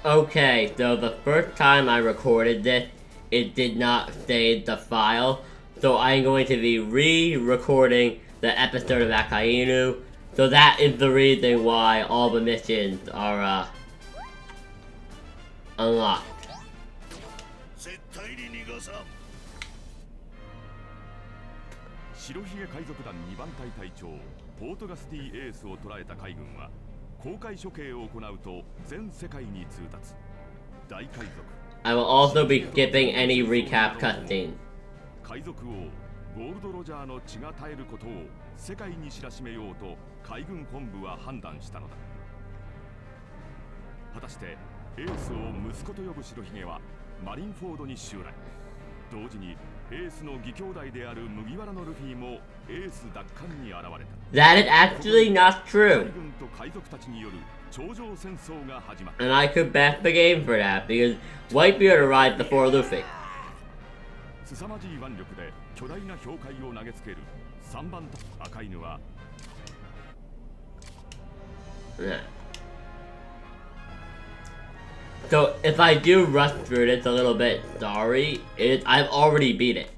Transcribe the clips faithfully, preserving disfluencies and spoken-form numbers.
Okay, so the first time I recorded this, it did not save the file, so I'm going to be re-recording the episode of Akainu. So that is the reason why all the missions are, uh, unlocked. 白ひげ海賊団にばん隊隊長ポートガスティエースを捕らえた海軍は公開処刑を行うと全世界に通達大海賊 I will also be skipping any recap cutscenes. 海賊王ゴールド・ロジャーの血が絶えることを世界に知らしめようと海軍本部は判断したのだ果たしてエースを息子と呼ぶ白ひげはマリンフォードに襲来同時にエースの義兄弟である麦わらのルフィもエース奪還に現れた That is actually not true. 海軍と海賊たちによる頂上戦争が始まった And I could back the game for that, because Whitebeard arrived before Luffy. 凄まじい腕力で巨大な氷塊を投げつけるさんばん赤犬は Yeah. So if I do rush through this a little bit, sorry, it, I've already beat it.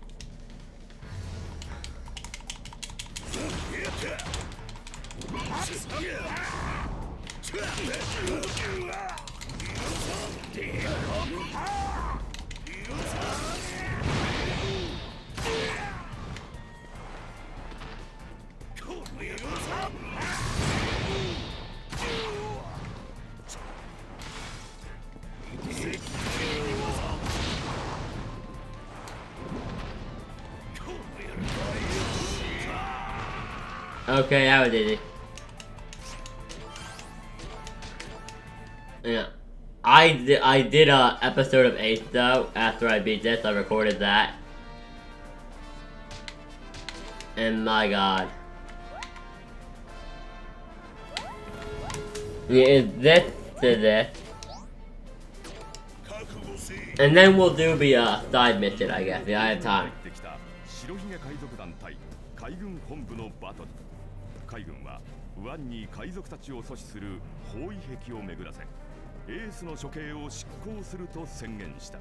Okay, that was easy. Yeah. I did, I did a episode of Ace though, after I beat this, I recorded that. And my god. Yeah, is this to this. And then we'll do the uh, side mission, I guess. Yeah, I have time. 白ひげ海賊団対海軍本部のバトル海軍は湾に海賊たちを阻止する包囲壁を巡らせエースの処刑を執行すると宣言した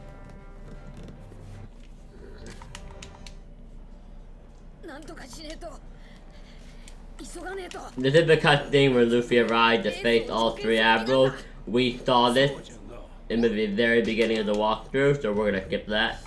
This is the cutscene where Luffy arrived to face all three admirals. We saw this in the very beginning of the walkthrough, so we're gonna skip that.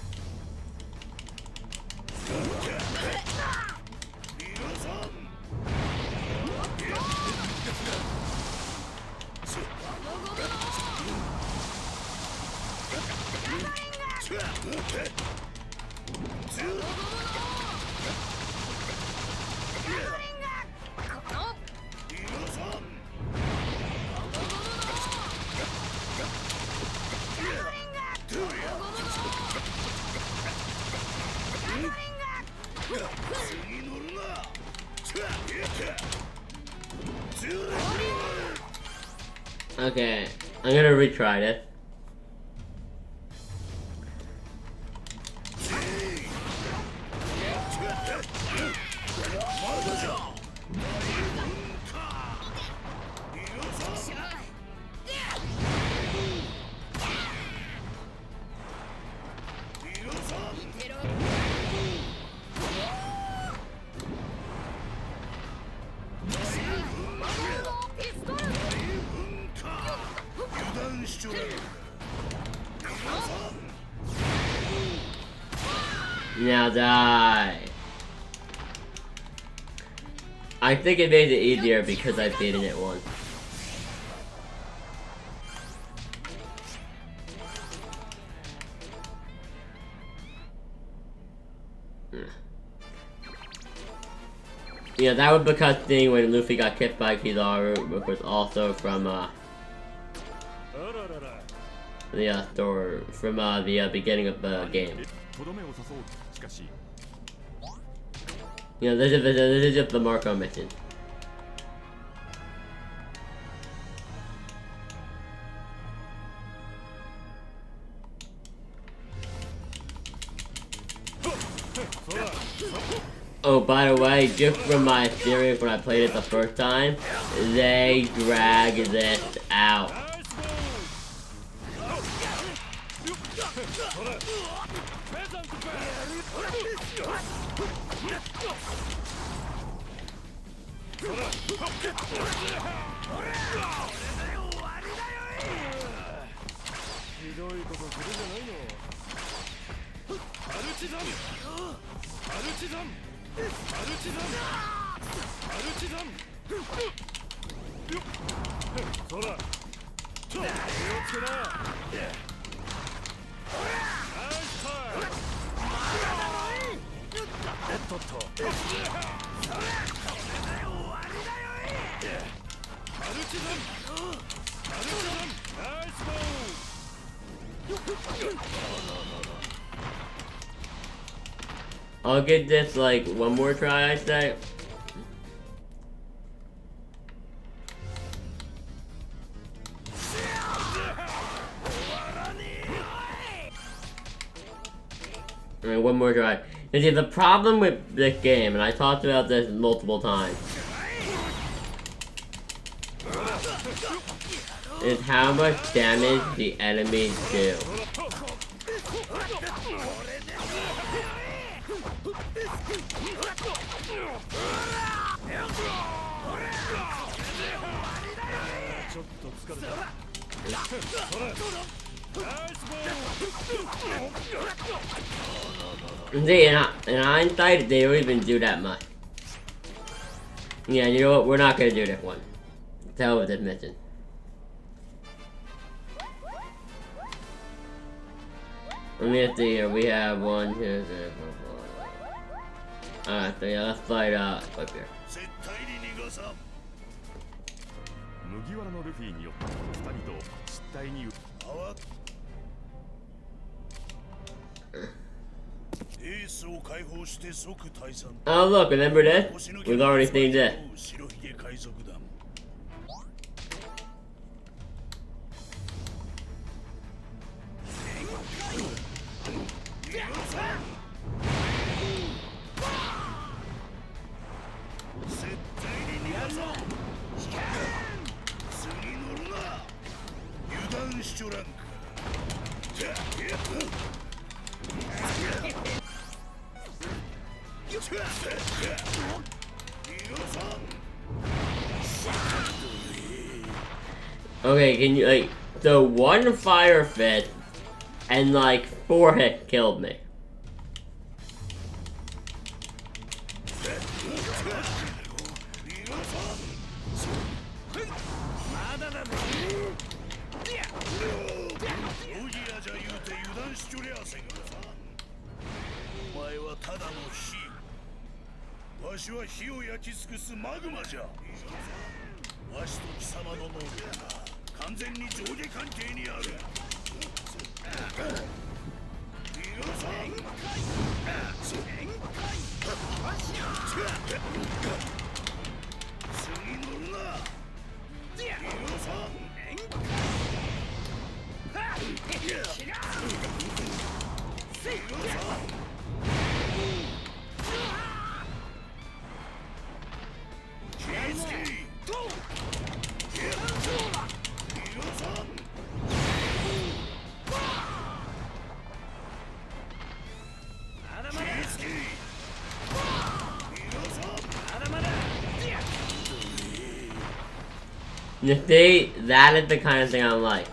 Okay, I'm gonna retry this. Now die. I think it made it easier because I've beaten it once. Yeah, that was the cutscene when Luffy got kicked by Kizaru, which was also from uh the uh, store from uh, the uh, beginning of the game. You know, this is this is just the Marco mission. Oh, by the way, just from my experience when I played it the first time, they drag this out. どいことするじゃないの。アルチザン、アルチザン、アルチザン、アルチザン。そら、気をつけな。ナイスタイム。おっとっと。アルチザン、アルチザン、ナイスボール。 I'll get this like one more try, I say. Alright, one more try. And see, the problem with this game, and I talked about this multiple times, is how much damage the enemies do. See, in, in hindsight, they don't even do that much. Yeah, you know what? We're not gonna do that one. Tell with this mission. Let me see here. We have one, two, three, four, four. Alright, so yeah, let's fight uh up here. 麦わらのルフィによってふたりと失態にエースを解放して即退散。 Oh look, remember this? We've already seen this. 白ひげ海賊団 Okay, can you like so one fire fit and like four hit killed me. You see, that is the kind of thing I like.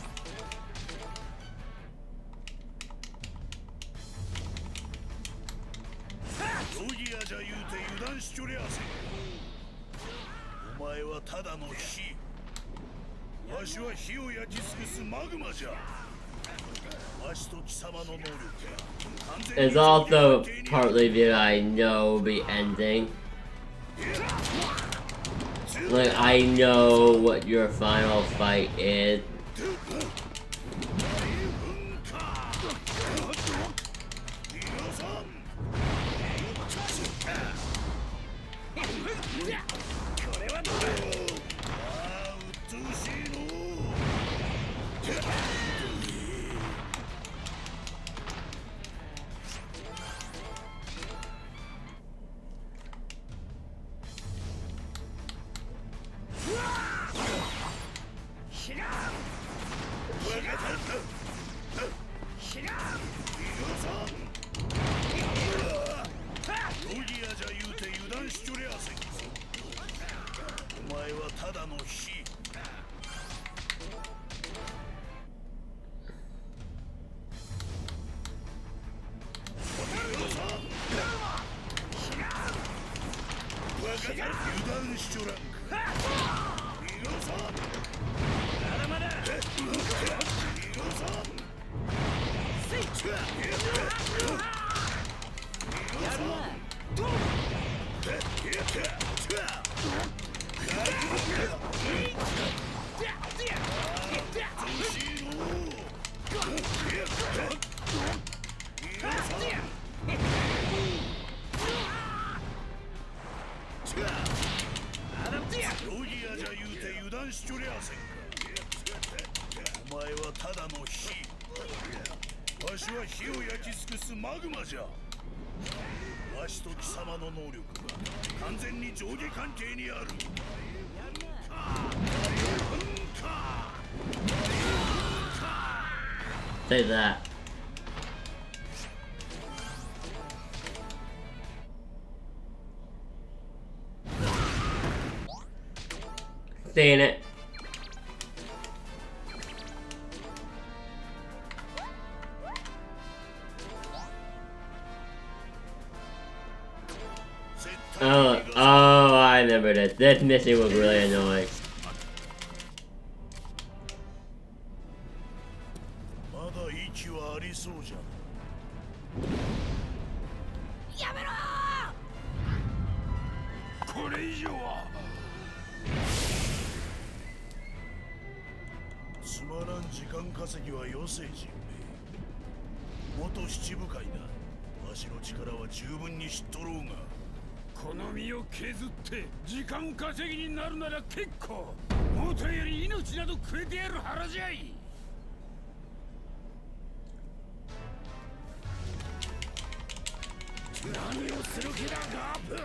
It's also partly that I know the ending. Like, I know what your final fight is. ロギアじゃ言うて油断しちょりゃせんか。お前はただの火。わしは火を焼き尽くすマグマじゃ。わしと貴様の能力は完全に上下関係にある。 Say that. Saying it. Oh, oh, I remember this. This mission was really annoying. 稼ぎは余生人命。元七部会だ。わしの力は十分に知っとろうが。 この身を削って時間稼ぎになるなら結構。もとより命などくれてやる腹じゃい。何をする気だガープ。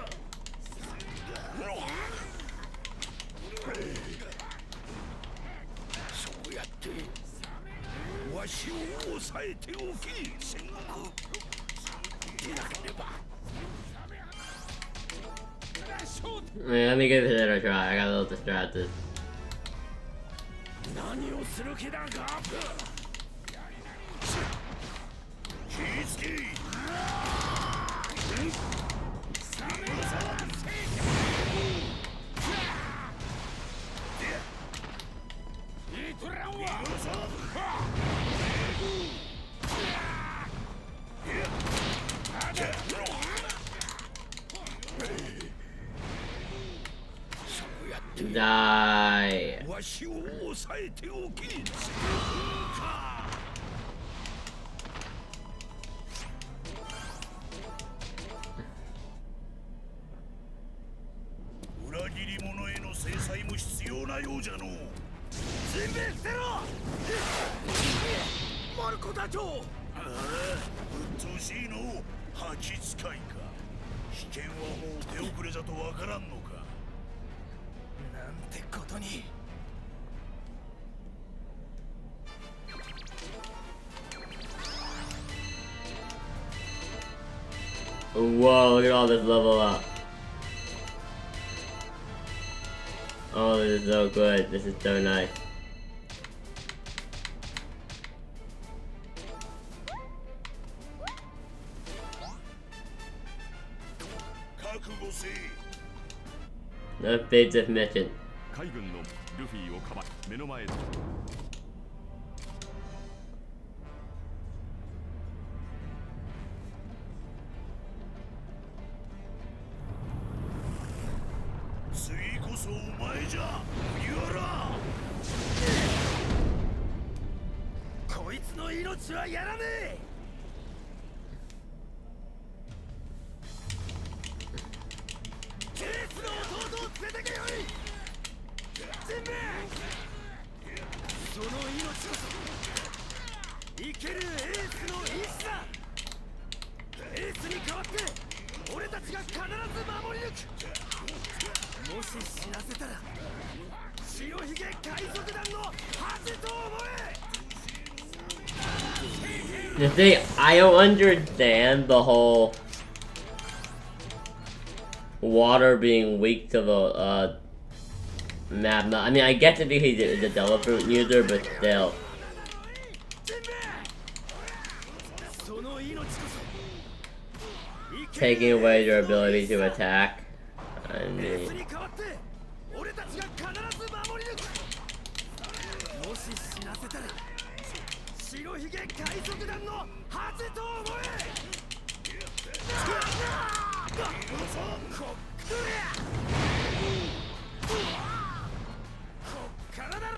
そうやってわしを抑えておき、戦国。なければ。 Yeah, let me give it a try. I got a little distracted. 何をする気だガープ。 気ぃつけ。 Die. わしを抑えておき。 裏切り者への制裁も必要なようじゃのう。 準備してろ。マルコ隊長。ああ、うっとうしいの。吐き使いか。危険はもう手遅れじゃとわからんのか。 なんてことに。 Whoa, look at all this level up. Oh, this is so good. This is so nice. The Fates of Mission. 海軍のルフィをかばい目の前で次こそお前じゃ麦わら。 こいつの命はやらねえ。ケースの弟を連れてけよい。全部その命こそ生けるエースの意志だ。エースに代わって俺たちが必ず守り抜く。もし死なせたら白ひげ海賊団の恥と思え。 The thing, I don't understand the whole water being weak to the uh, map. I mean, I get to be he's a Devil Fruit user, but still. Taking away your ability to attack. I mean. ひげ海賊団のハゼと思え。こっからだ。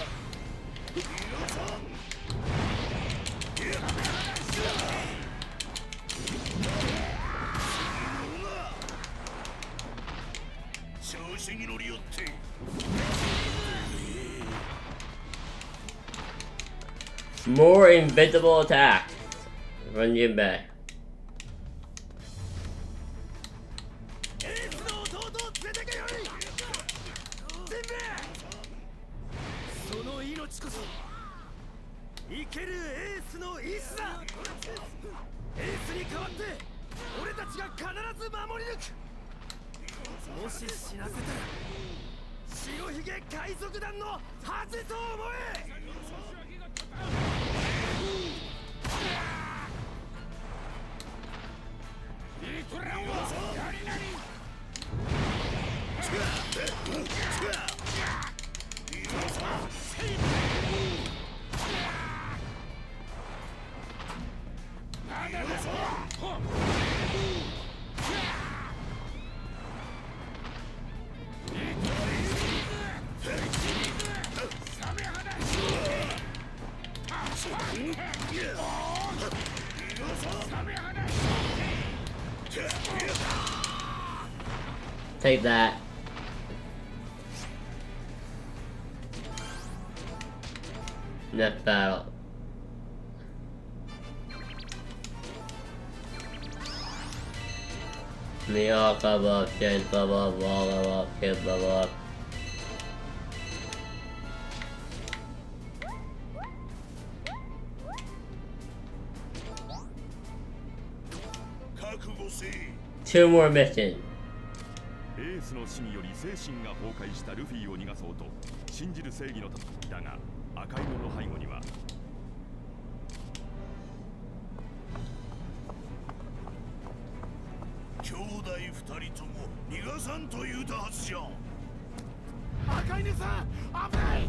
調子に乗りよって。 More invincible attacks from Jinbei. エースの弟を連れてけよい。全部。その命こそ生けるエースの意志だ。エースに代わって俺たちが必ず守り抜く。もし死なせたら白ひげ海賊団のハゼと思え。 Take that. Next battle. Mihawk level up, James level up, Wall level up, Kid level up. Two more missions. エースの死により精神が崩壊したルフィを逃がそうと信じる正義の戦いだが、赤色の背後には兄弟二人とも逃がさんと言うたはずじゃ。 赤犬さん危ない。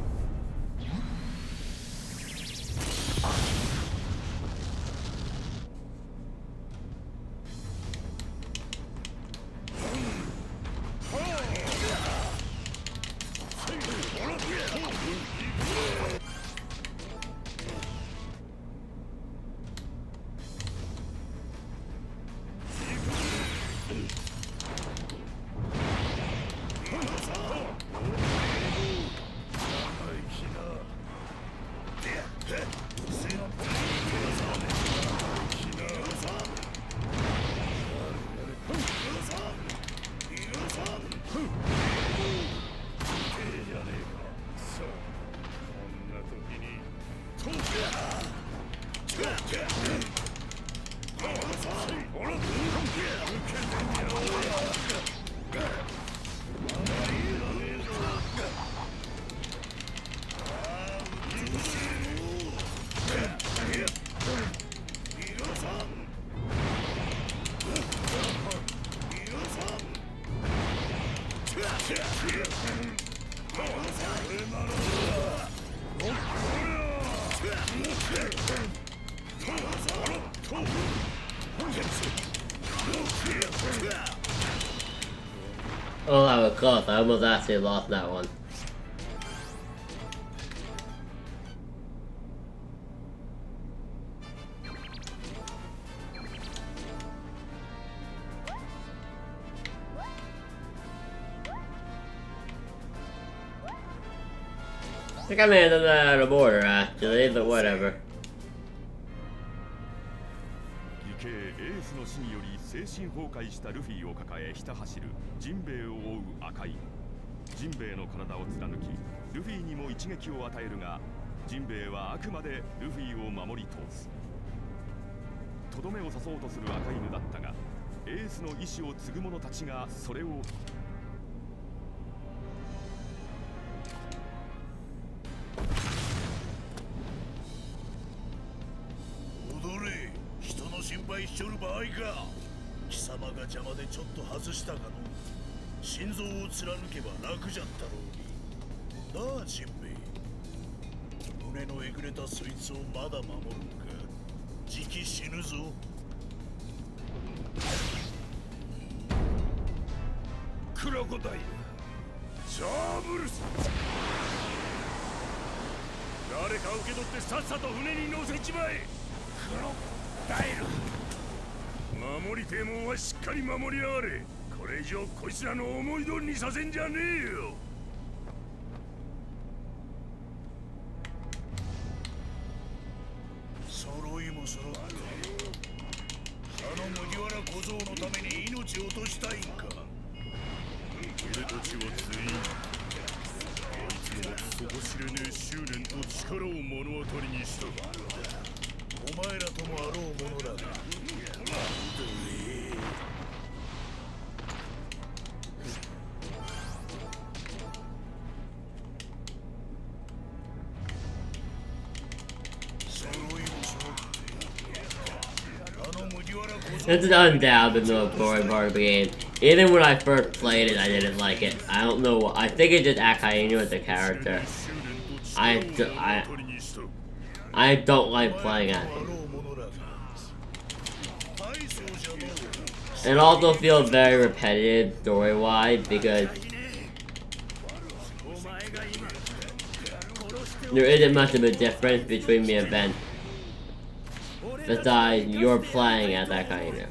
Oh, that was close. I almost actually lost that one. I think I may have done that out of order actually, but whatever. 義兄エースの死により精神崩壊したルフィを抱えひた走るジンベエを追う赤い。ジンベエの体を貫きルフィにも一撃を与えるが、ジンベエはあくまでルフィを守り通す。とどめを刺そうとする赤犬だったが、エースの意志を継ぐ者たちがそれを心配しちょる場合か。貴様が邪魔でちょっと外したがの心臓を貫けば楽じゃったろうになあ。ジンベエ、 目のえぐれたそいつをまだ守るのか。じき死ぬぞ。クロコダイルシャーブルス、誰か受け取ってさっさと船に乗せちまえ。クロコダイル、守りてえもんはしっかり守りやがれ。これ以上こいつらの思い通りにさせんじゃねえよ。揃いも揃ってあの麦わら小僧のために命を落としたいんか。俺たちは全員あいつの底知れねえ執念と力を目の当たりにした。お前らともあろうものだが、 It's undoubtedly the most boring part of the game. Even when I first played it, I didn't like it. I don't know what. I think it's just Akainu as a character. I, I, I don't like playing as him. It also feels very repetitive story-wise because there isn't much of a difference between the events. Besides, you're playing as Akainu.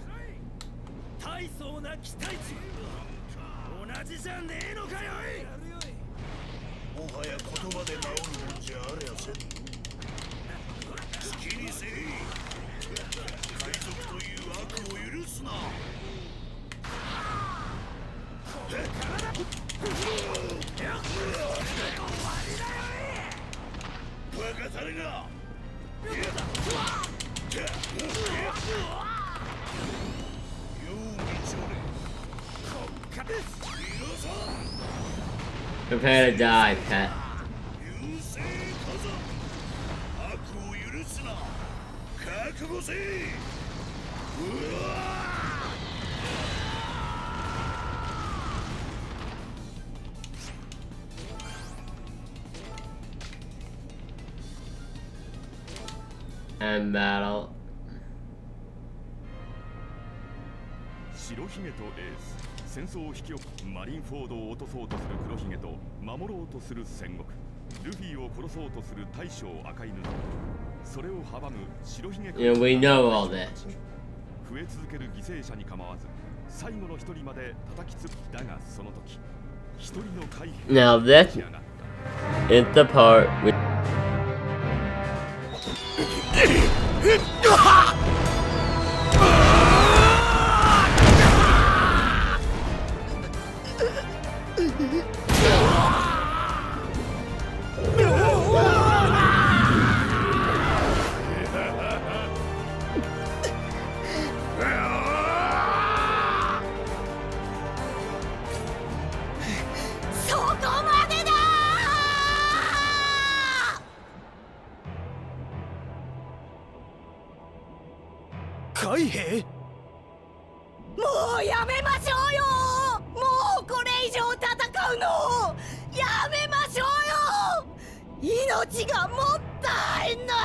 'Prepare to die, pet. And battle. 白ひげとエース、戦争を引き起こマリンフォードを落とそうとする黒ひげと守ろうとする戦国、ルフィを殺そうとする大将赤犬と、それを阻む白ひげ。 Yeah, we know all this. 増え続ける犠牲者に構わず最後の一人まで叩きつぶだが、その時一人の海兵 Now this is the part with 海兵。 もうやめましょうよ。もうこれ以上戦うのやめましょうよ。命がもったいない。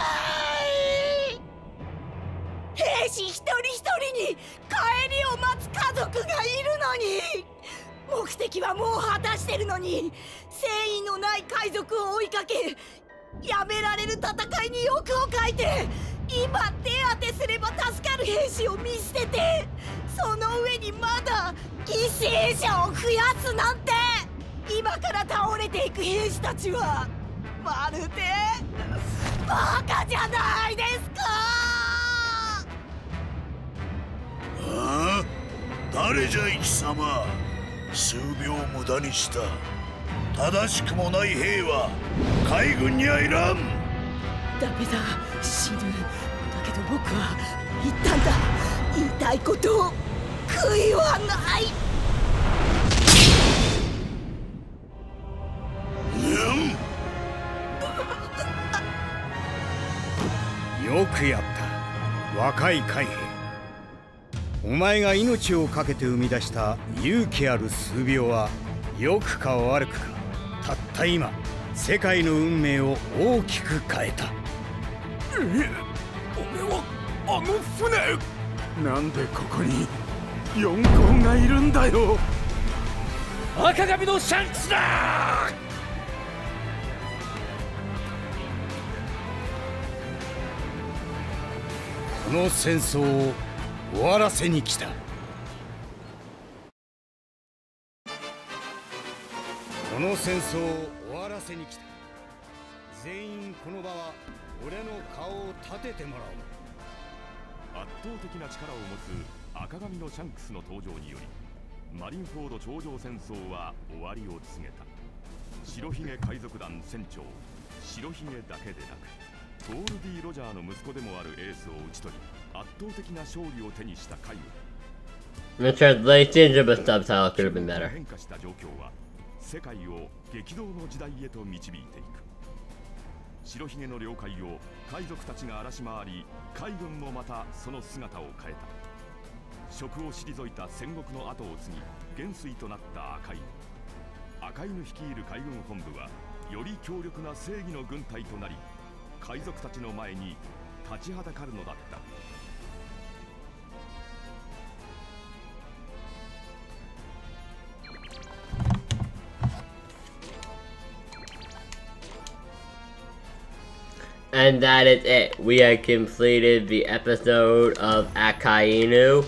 兵士一人一人に帰りを待つ家族がいるのに、目的はもう果たしてるのに、誠意のない海賊を追いかけ、やめられる戦いに欲をかいて、今手当てすれば助かる兵士を見捨てて、その上にまだ犠牲者を増やすなんて。今から倒れていく兵士たちはまるでバカじゃないですか。 ああ、誰じゃ貴様。数秒無駄にした。正しくもない兵は海軍にはいらん。 ダメだ、死ぬ。だけど僕は言ったんだ。言いたいことを悔いはない。 よくやった、若い海兵。お前が命を懸けて生み出した勇気ある数秒は、良くか悪くか、たった今世界の運命を大きく変えた。 俺はあの船、なんでここに四皇がいるんだよ。赤髪のシャンクスだ。 この戦争を終わらせに来た。この戦争を終わらせに来た。全員この場は俺の顔を立ててもらおう。 圧倒的な力を持つ赤髪のシャンクスの登場によりマリンフォード頂上戦争は終わりを告げた。白ひげ海賊団船長白ひげだけでなくゴールディ・ロジャーの息子でもあるエースを討ち取り圧倒的な勝利を手にした海軍。 The translation of the subtitle could have been better. 変化した状況は世界を激動の時代へと導いていく。白ひげの領海を海賊たちが荒らし回り海軍もまたその姿を変えた。職を退いた戦国の後を継ぎ元帥となった赤犬。赤犬率いる海軍本部はより強力な正義の軍隊となり海賊たちの前に立ちはだかるのだった。 And that is it. We have completed the episode of Akainu.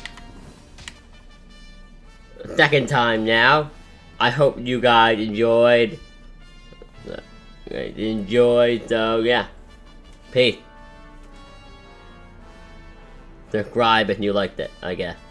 Second time now. I hope you guys enjoyed. Enjoyed, so yeah. Peace. Subscribe if you liked it, I guess.